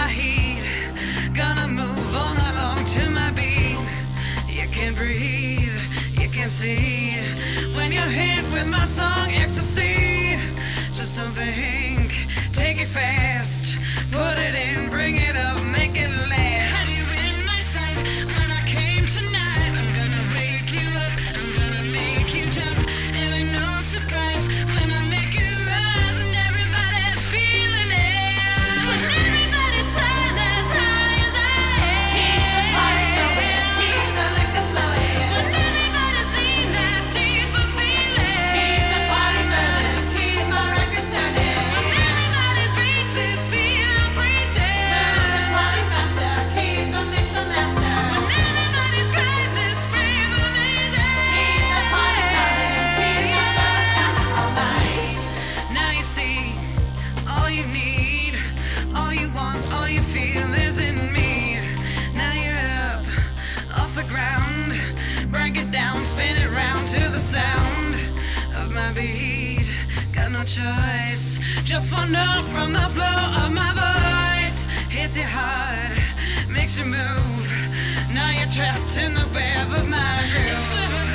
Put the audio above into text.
my heat. Gonna move all night long to my beat. You can't breathe, you can't see when you're hit with my song ecstasy. Just don't think, take it fast, put it in, bring it up, make it last. Have you in my sight when I came tonight? I'm gonna wake you up, I'm gonna make you jump. And ain't no surprise when I make you rise and everybody's feeling it. When everybody's flying as high as I am. Keep the party going, keep the liquor flowing. When everybody's lean that deeper feeling. Keep the party burning, keep my record turning. When everybody's reached this beat, I'm preaching. Move this party faster, keep the mix the master. When everybody's grabbed this frame amazing. Keep the party burning, keep the fellas counting all night. Now you see, all you need, all you want, all you feel is in me. Now you're up, off the ground, break it down, spin it round to the sound of my beat. Got no choice, just one note from the flow of my voice. Hits you hard, makes you move. Now you're trapped in the web of my groove.